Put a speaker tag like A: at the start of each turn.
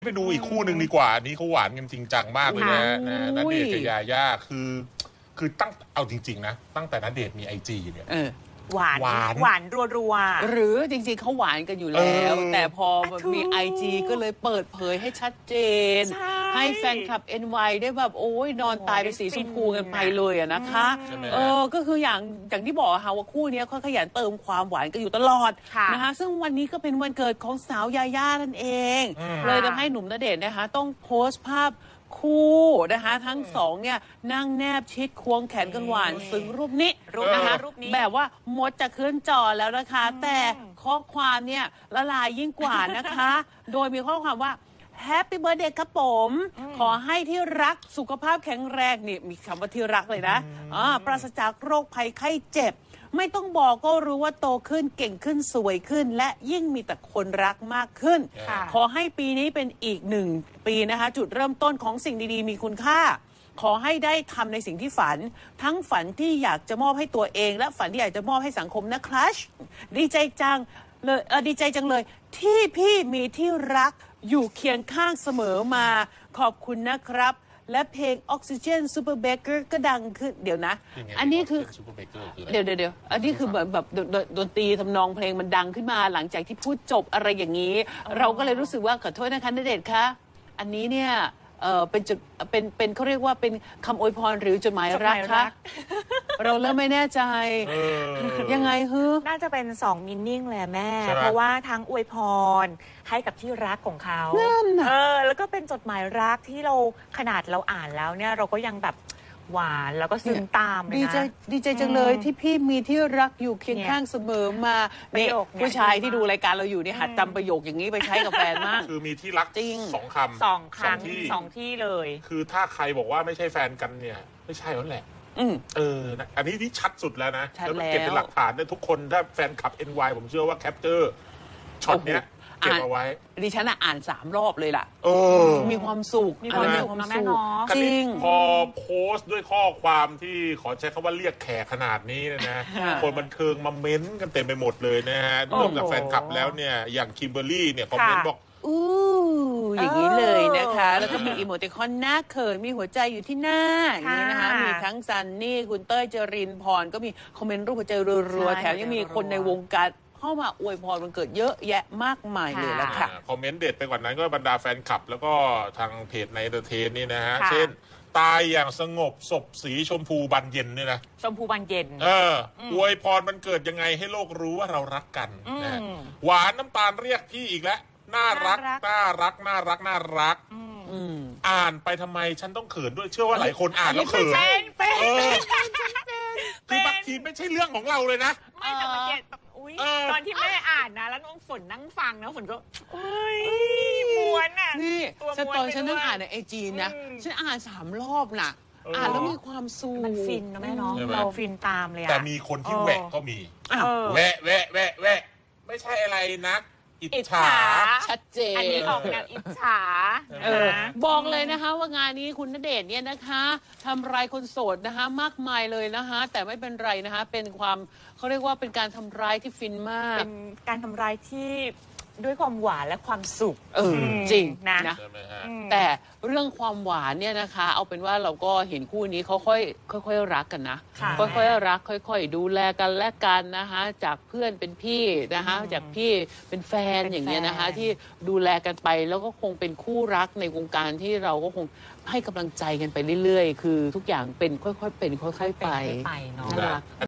A: ไปดูอีกคู่หนึ่งดีกว่านี่เขาหวานกันจริงจังมากเลยนะณเดชน์กับยาย่าคือตั้งเอาจริงๆนะตั้งแต่ณเดชน์มีIGเนี่ย
B: หวานรัวๆ
C: หรือจริงๆเขาหวานกันอยู่แล้วแต่พอมี IG ก็เลยเปิดเผยให้ชัดเจนให้แฟนคลับ NY ได้แบบโอ้ยนอนตายไปสีชมพูกันไปเลยนะคะก็คืออย่างที่บอกค่ะว่าคู่นี้เขาขยันเติมความหวานกันอยู่ตลอดนะคะซึ่งวันนี้ก็เป็นวันเกิดของสาวยาย่านั่นเองเลยทำให้หนุ่มณเดชน์นะคะต้องโพสต์ภาพคู่นะคะทั้งสองเนี่ยนั่งแนบชิดควงแขนกันหวานซึ้งรูปนี้นะคะแบบว่ามดจะขึ้นจอแล้วนะคะแต่ข้อความเนี่ยละลายยิ่งกว่านะคะโดยมีข้อความว่าแฮปปี้เบิร์ธเดย์ครับผมขอให้ที่รักสุขภาพแข็งแรงนี่มีคำว่าที่รักเลยนะปราศจากโรคภัยไข้เจ็บไม่ต้องบอกก็รู้ว่าโตขึ้นเก่งขึ้นสวยขึ้นและยิ่งมีแต่คนรักมากขึ้นขอให้ปีนี้เป็นอีก1 ปีนะคะจุดเริ่มต้นของสิ่งดีๆมีคุณค่าขอให้ได้ทำในสิ่งที่ฝันทั้งฝันที่อยากจะมอบให้ตัวเองและฝันที่อยากจะมอบให้สังคมนะครัชดีใจจังเลยที่พี่มีที่รักอยู่เคียงข้างเสมอมาขอบคุณนะครับและเพลง Oxygen Super Baker ก็ดังขึ้นเดี๋ยวนะอันนี้คือเดี๋ยวอันนี้คือแบบดนตรีทำนองเพลงมันดังขึ้นมาหลังจากที่พูดจบอะไรอย่างนี้เราก็เลยรู้สึกว่าขอโทษนะคะณเดชน์คะอันนี้เนี่ยเป็นเขาเรียกว่าเป็นคำอวยพรหรือจดหมายรักคะเราเริ่มไม่แน่ใจยังไง
B: น่าจะเป็น2 มินนิ่งเลยแม่เพราะว่าทั้งอวยพรให้กับที่รักของเขาแล้วก็เป็นจดหมายรักที่เราขนาดเราอ่านแล้วเนี่ยเราก็ยังแบบหวานแล้วก็ซึ้งตามเลยนะ
C: ดีใจจังเลยที่พี่มีที่รักอยู่เคียงข้างเสมอมาเนี่ยผู้ชายที่ดูรายการเราอยู่เนี่ยหัดจำประโยคอย่างนี้ไปใช้กับแฟนมาก
A: คือมีที่รักจริง2 คำ
B: 2 ครั้ง2 ที่เลย
A: คือถ้าใครบอกว่าไม่ใช่แฟนกันเนี่ยไม่ใช่แล้วแหละอันนี้ที่ชัดสุดแล้วนะแล้วมันเก็บเป็นหลักฐานได้ทุกคนถ้าแฟนคลับ NY ผมเชื่อว่าแคปเจอร์ช็อตเนี้ยเก็บเอาไว้
C: ดิฉันอ่าน3 รอบเลยล่ะมีความสุข
B: มีความสุข
A: จริงพอโพสต์ด้วยข้อความที่ขอใช้คำว่าเรียกแขกขนาดนี้นะคนบันเทิงมาเม้นกันเต็มไปหมดเลยนะฮะนอกจากแฟนคลับแล้วเนี่ยอย่างคิมเบอร์รี่เนี่ยคอมเมนต์บอก
C: อย่างนี้เลยนะคะแล้วก็มีอีโมติคอนหน้าเขินมีหัวใจอยู่ที่หน้าอย่างนี้นะคะมีทั้งซันนี่คุณเต้ยเจริญพรก็มีคอมเมนต์รูปหัวใจรัวๆแถมยังมีคนในวงการเข้ามาอวยพรวันเกิดเยอะแยะมากมายเลยละค่ะ
A: คอมเมนต์เด็ดไปกว่านั้นก็บรรดาแฟนคลับแล้วก็ทางเพจในเดอะเทนนี่นะฮะเช่นตายอย่างสงบศพสีชมพูบานเย็นเนี่ยนะ
B: ชมพูบานเย็น
A: อวยพรมันเกิดยังไงให้โลกรู้ว่าเรารักกันนะหวานน้ำตาลเรียกพี่อีกแล้วน่ารักอ่านไปทำไมฉันต้องเขินด้วยเชื่อว่าหลายคนอ่านแล้วเขินคือบางทีไม่ใช่เรื่องของเราเลยนะ
B: ไม่แต่มาเก็ตตอนที่แม่อ่านนะแล้วน้องฝนนั่งฟังนะฝนก็ม้วนอ่ะ
C: นี่ตอนฉันนั่งอ่านในIGนะฉันอ่าน3 รอบน่ะอ่านแล้วมีความสุข
B: มันฟินนะแม่เนาะเราฟินตามเลย
A: แต่มีคนที่แหวกก็มีแหวะไม่ใช่อะไรนะอิจฉา
C: ชัดเจน
B: อันนี้ออกแนวอิจฉา
C: บอกเลยนะคะว่างานนี้คุณณเดชน์เนี่ยนะคะทำร้ายคนโสดนะคะมากมายเลยนะคะแต่ไม่เป็นไรนะคะเป็นความเขาเรียกว่าเป็นการทำร้ายที่ฟินมาก
B: เป็นการทำร้ายที่ด้วยความหวานและความสุข
C: จริงนะแต่เรื่องความหวานเนี่ยนะคะเอาเป็นว่าเราก็เห็นคู่นี้เขาค่อยรักกันนะค่อยรักค่อยดูแลกันและกันนะคะจากเพื่อนเป็นพี่นะคะจากพี่เป็นแฟนอย่างเงี้ยนะคะที่ดูแลกันไปแล้วก็คงเป็นคู่รักในวงการที่เราก็คงให้กำลังใจกันไปเรื่อยๆคือทุกอย่างเป็นค่อยๆเป็นค่อยๆไป
B: เนาะ